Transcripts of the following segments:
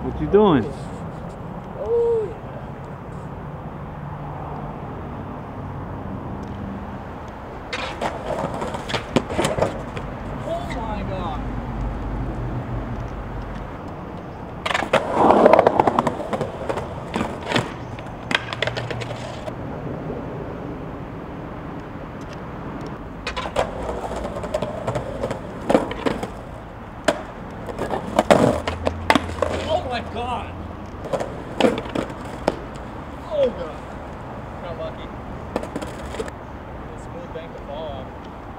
What you doing? Oh, yeah. Oh my God. Oh my God. Oh God. Got lucky. A smooth bank to fall off.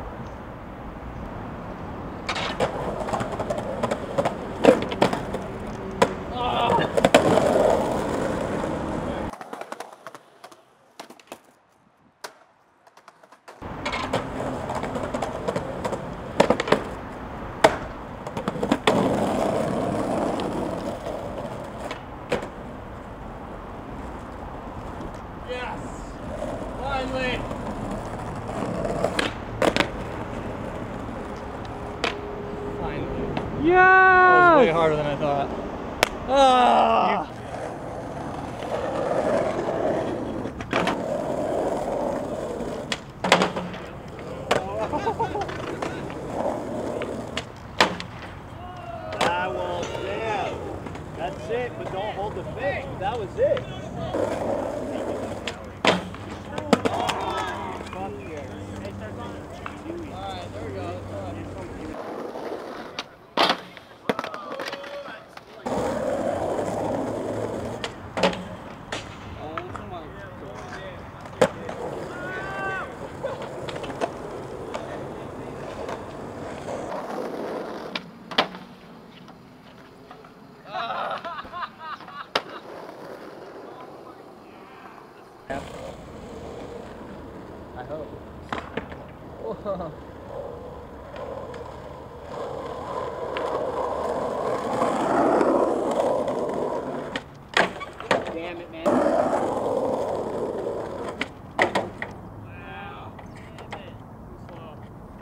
Yes! Finally! Finally. Yeah! That was way harder than I thought. Ah! Ah, well, yeah. That's it, but don't hold the fish. That was it. Alright, there we go. I hope. Whoa. Damn it, man. Wow. Damn it. Too slow.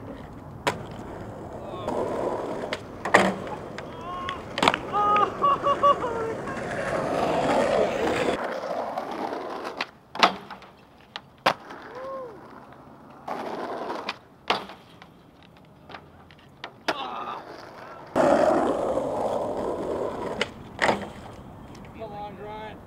Come on, grind.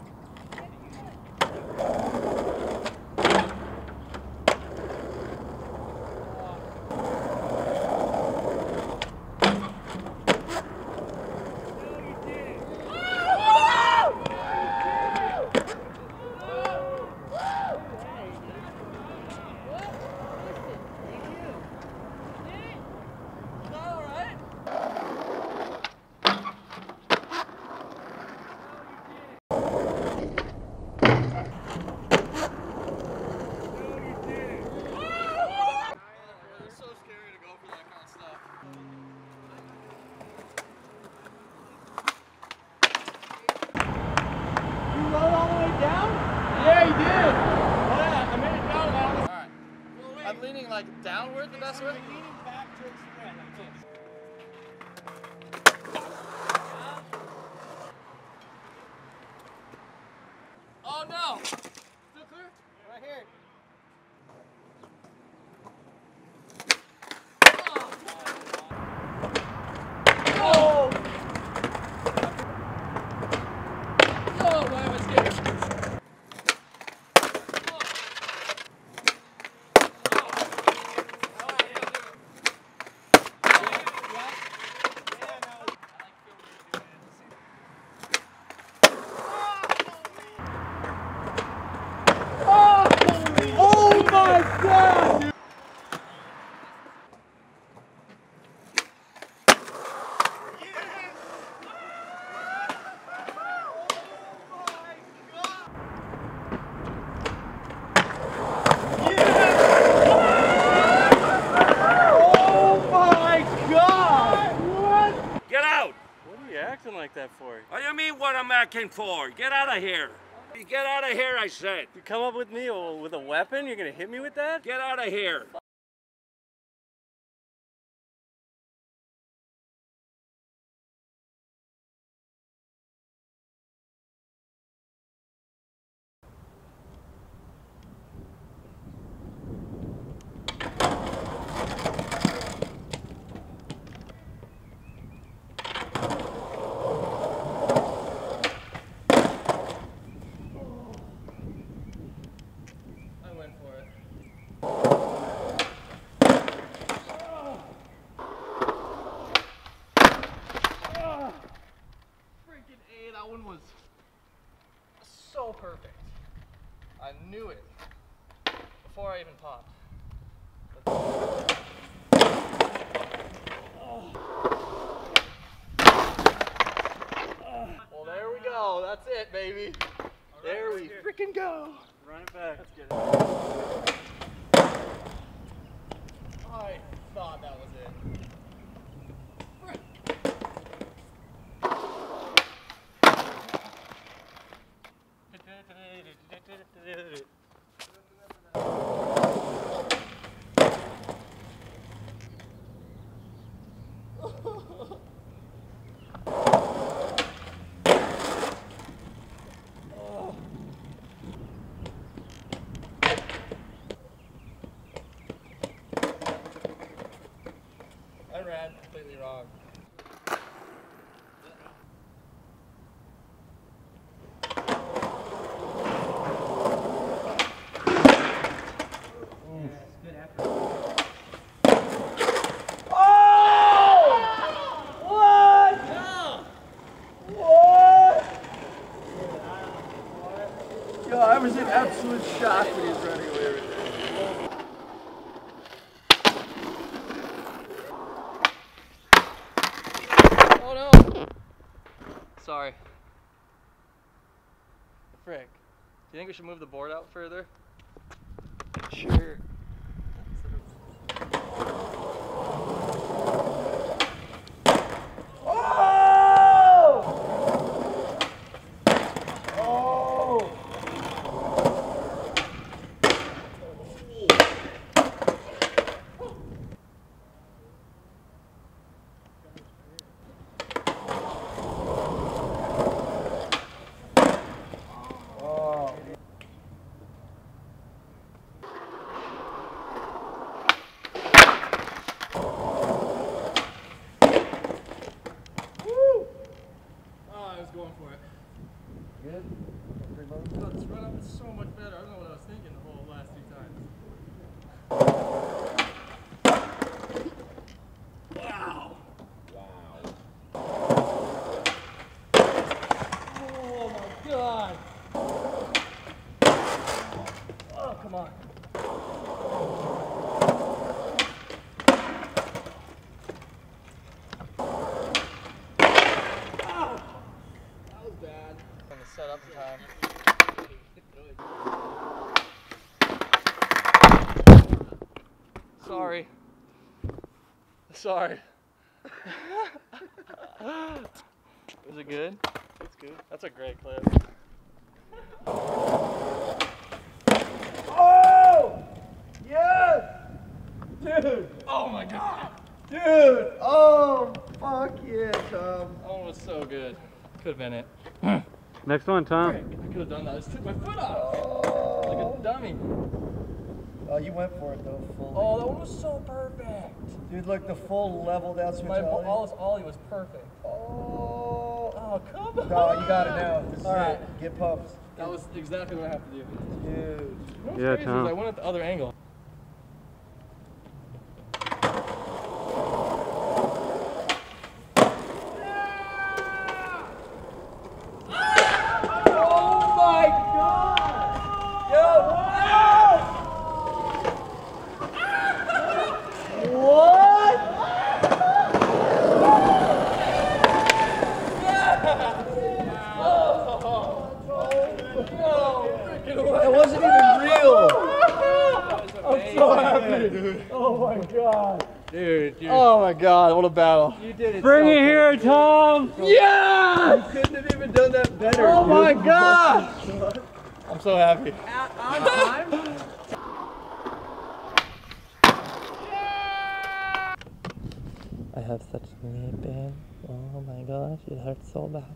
It's so scary to go for that kind of stuff. You rode all the way down? Yeah, he did. Oh, yeah, I made it down now. All right. I'm leaning like downward the best way. Leaning back towards the ground. Like this. Oh no! Still clear? Right here. Oh! Oh, why am I scared? Oh my God! Dude. Get out! What are you acting like that for? What do you mean what I'm acting for? Get out of here! Get out of here, I said! You come up with me with a weapon? You're gonna hit me with that? Get out of here! was so perfect. I knew it before I even popped. Well, there we go. That's it, baby. There we freaking go. Run it back. Let's get it. I thought that was it. I ran completely wrong. Yo, I was in absolute shock when he was running away with it. Oh no! Sorry. Frick. Do you think we should move the board out further? Sure. Going for it. Good? Oh, this run up is so much better. I don't know what I was thinking the whole last 2 times. Wow. Oh my God. Oh, come on. Set up time. Sorry. Sorry. Was it good? It's good. That's a great clip. Oh! Yes! Dude! Oh my God! Dude! Oh, fuck yeah, Tom. Oh, it was so good. Could have been it. Next one, Tom. I could have done that. I just took my foot off. Like a dummy. Oh, you went for it though, fully. Oh, that one was so perfect. Dude, look, the full leveled out switch My ollie. ollie was perfect. Oh, come on. No, you got it now. This is All right. it. Get pumped. That was exactly what I have to do. Dude. What's Yeah, crazy Tom. is I went at the other angle. That wasn't even real. I'm so happy, dude. Oh my God. Dude. Oh my God, what a battle. You did it. Bring so it here, Tom. Yeah! You couldn't have even done that better. Oh my dude. God. I'm so happy. On time? I have such knee pain. Oh my gosh, it hurts so bad.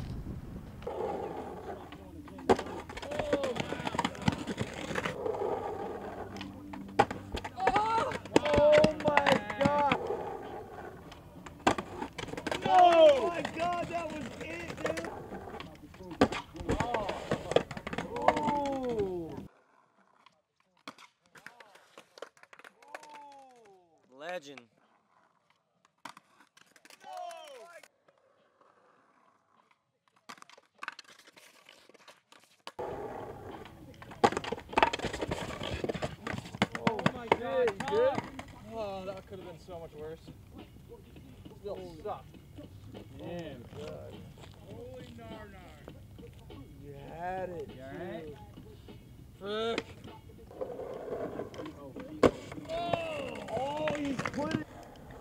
Legend. good? Oh, that could have been so much worse. Still sucked. Damn. Good. Holy nar. You had it. You alright? Frick. Oh, he's putting it.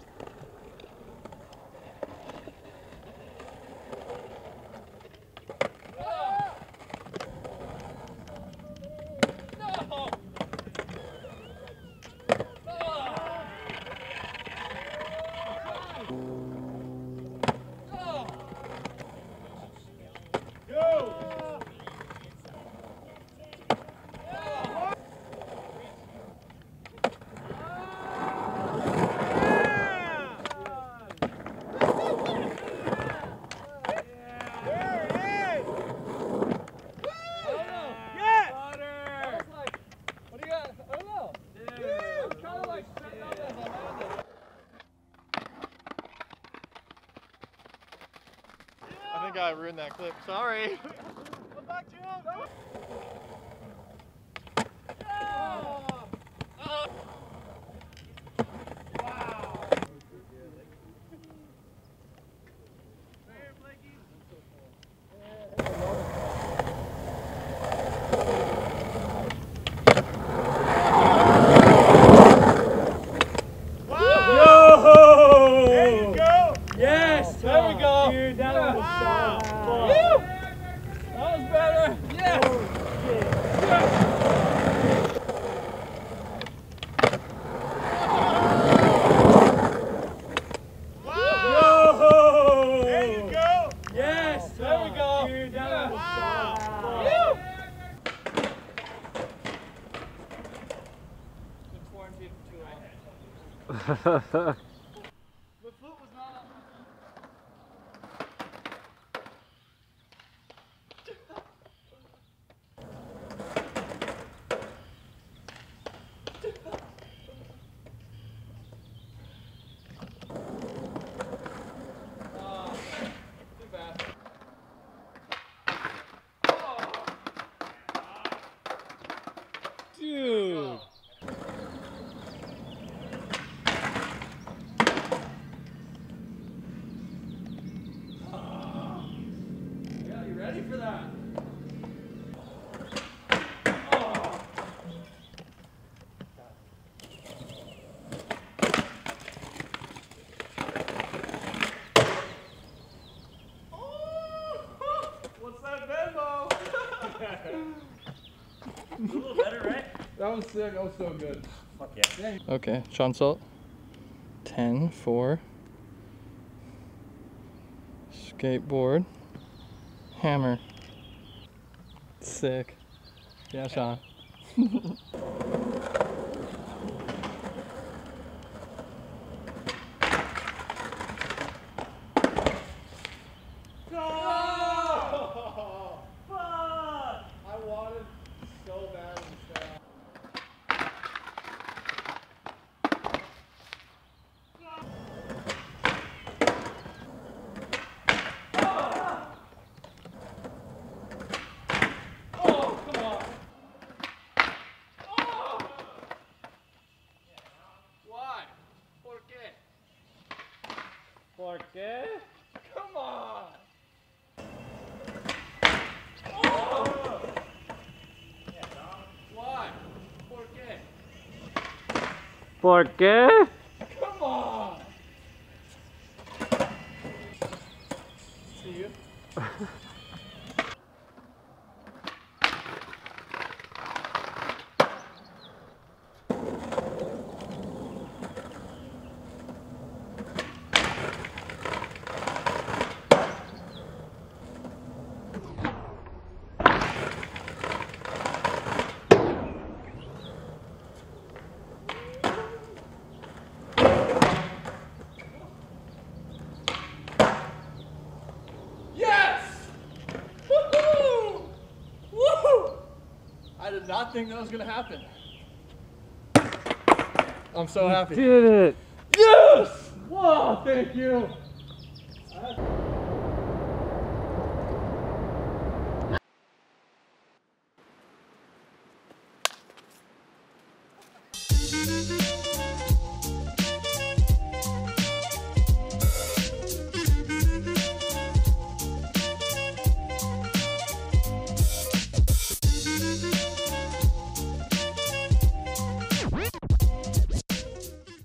I think I ruined that clip. Sorry. Come back to him. There we go. Dude, that was Wow. so Woo. That was better. Yes. Wow. There you go. Yes. There we go. Dude, that was Wow. so Ha Dude. Yeah, you ready for that? What's that Venmo? A little better, right? That was sick. That was so good. Fuck yeah. Okay, Sean Salt. 10 for skateboard hammer. Sick. Yeah, Sean. ¿Por qué? Come on! Why? ¿Por qué? ¿Por qué? Come on! See you. I did not think that was gonna happen. I'm so happy. Did it! Yes! Wow, thank you.